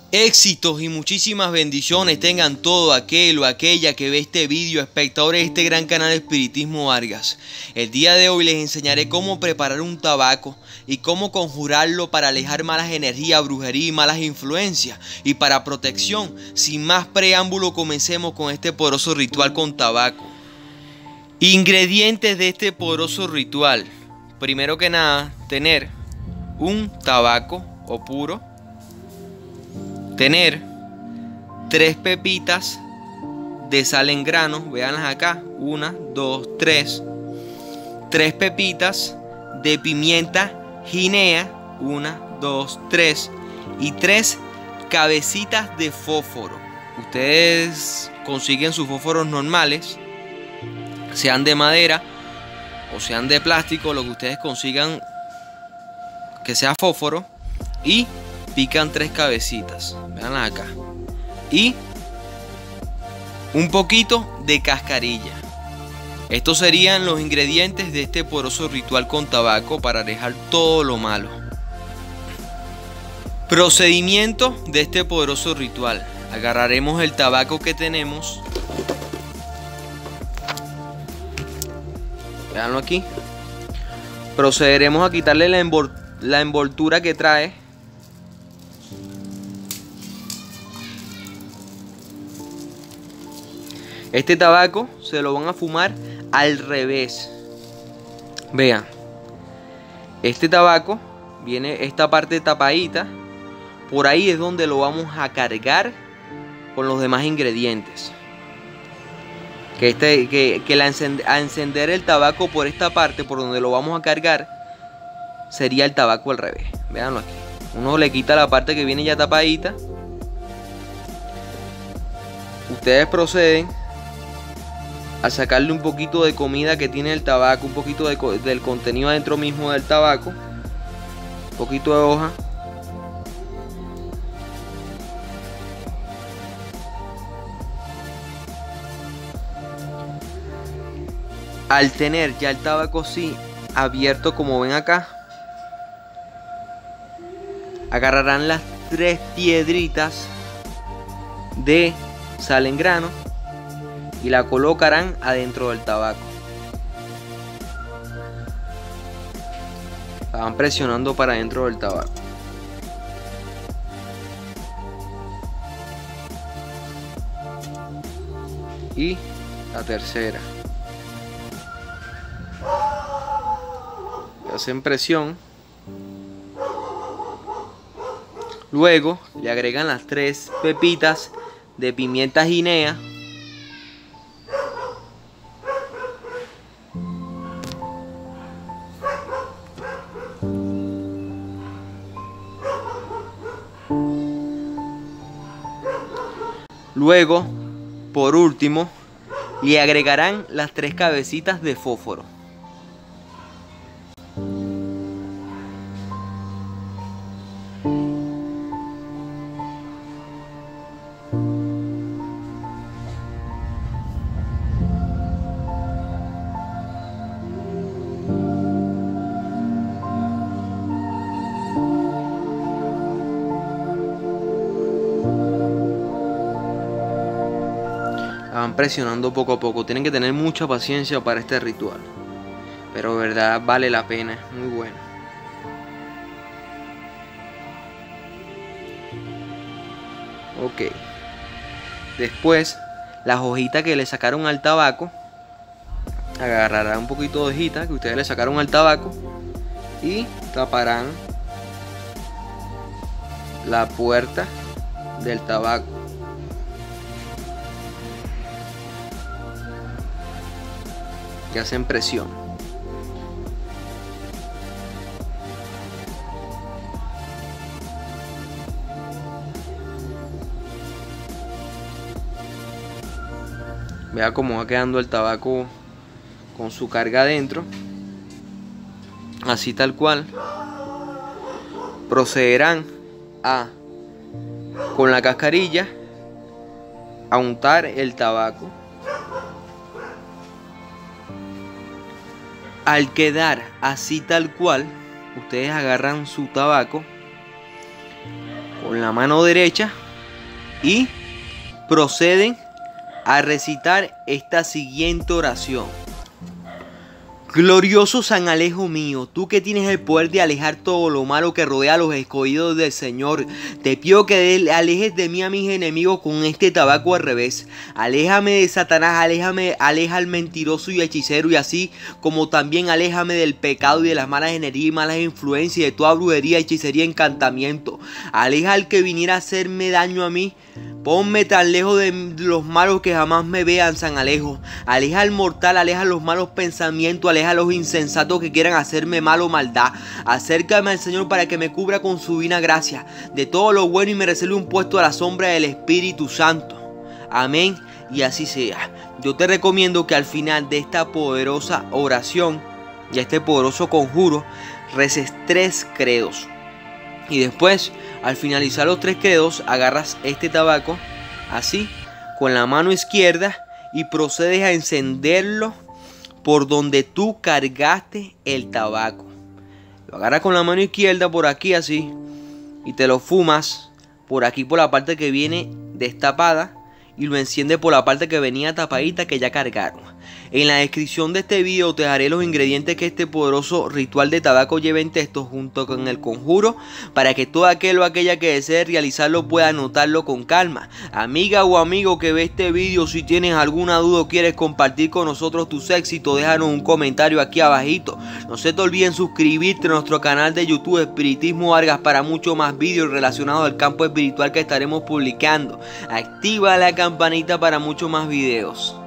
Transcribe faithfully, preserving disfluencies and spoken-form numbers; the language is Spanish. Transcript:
Éxitos y muchísimas bendiciones tengan todo aquel o aquella que ve este vídeo, espectadores de este gran canal Espiritismo Vargas. El día de hoy les enseñaré cómo preparar un tabaco y cómo conjurarlo para alejar malas energías, brujería y malas influencias y para protección. Sin más preámbulo, comencemos con este poderoso ritual con tabaco. Ingredientes de este poderoso ritual. Primero que nada, tener un tabaco o puro. Tener tres pepitas de sal en grano, véanlas acá, una, dos, tres. Tres pepitas de pimienta guinea, una, dos, tres. Y tres cabecitas de fósforo. Ustedes consiguen sus fósforos normales, sean de madera o sean de plástico, lo que ustedes consigan que sea fósforo, y pican tres cabecitas, veanlas acá, y un poquito de cascarilla. Estos serían los ingredientes de este poderoso ritual con tabaco para alejar todo lo malo. Procedimiento de este poderoso ritual: agarraremos el tabaco que tenemos, veanlo aquí, procederemos a quitarle la, envol la envoltura que trae. Este tabaco se lo van a fumar al revés. Vean, este tabaco viene esta parte tapadita. Por ahí es donde lo vamos a cargar con los demás ingredientes. Que, este, que, que la encend a encender el tabaco por esta parte, por donde lo vamos a cargar, sería el tabaco al revés. Veanlo aquí. Uno le quita la parte que viene ya tapadita. Ustedes proceden a sacarle un poquito de comida que tiene el tabaco, un poquito de, del contenido adentro mismo del tabaco, un poquito de hoja. Al tener ya el tabaco así abierto, como ven acá, agarrarán las tres piedritas de sal en grano y la colocarán adentro del tabaco. La van presionando para adentro del tabaco. Y la tercera. Le hacen presión. Luego le agregan las tres pepitas de pimienta guinea. Luego, por último, le agregarán las tres cabecitas de fósforo. La van presionando poco a poco. Tienen que tener mucha paciencia para este ritual, pero de verdad vale la pena, es muy bueno. Ok. Después, las hojitas que le sacaron al tabaco, agarrarán un poquito de hojita que ustedes le sacaron al tabaco y taparán la puerta del tabaco. Que hacen presión. Vea cómo va quedando el tabaco con su carga adentro. Así tal cual. Procederán a, con la cascarilla, a untar el tabaco. Al quedar así tal cual, ustedes agarran su tabaco con la mano derecha y proceden a recitar esta siguiente oración. Glorioso San Alejo mío, tú que tienes el poder de alejar todo lo malo que rodea a los escogidos del Señor, te pido que alejes de mí a mis enemigos con este tabaco al revés. Aléjame de Satanás, aléjame, aleja al mentiroso y hechicero, y así como también aléjame del pecado y de las malas energías y malas influencias y de toda brujería, hechicería, encantamiento. Aleja al que viniera a hacerme daño a mí. Ponme tan lejos de los malos que jamás me vean, San Alejo. Aleja al mortal, aleja los malos pensamientos, aleja a los insensatos que quieran hacerme mal o maldad. Acércame al Señor para que me cubra con su divina gracia de todo lo bueno y me reserve un puesto a la sombra del Espíritu Santo. Amén, y así sea. Yo te recomiendo que al final de esta poderosa oración y este poderoso conjuro reces tres credos. Y después, al finalizar los tres credos, agarras este tabaco, así, con la mano izquierda, y procedes a encenderlo por donde tú cargaste el tabaco. Lo agarras con la mano izquierda por aquí, así, y te lo fumas por aquí, por la parte que viene destapada, y lo enciendes por la parte que venía tapadita, que ya cargaron. En la descripción de este video te dejaré los ingredientes que este poderoso ritual de tabaco lleva en texto junto con el conjuro, para que todo aquel o aquella que desee realizarlo pueda anotarlo con calma. Amiga o amigo que ve este video, si tienes alguna duda o quieres compartir con nosotros tus éxitos, déjanos un comentario aquí abajito. No se te olviden suscribirte a nuestro canal de YouTube Espiritismo Vargas para mucho más vídeos relacionados al campo espiritual que estaremos publicando. Activa la campanita para muchos más videos.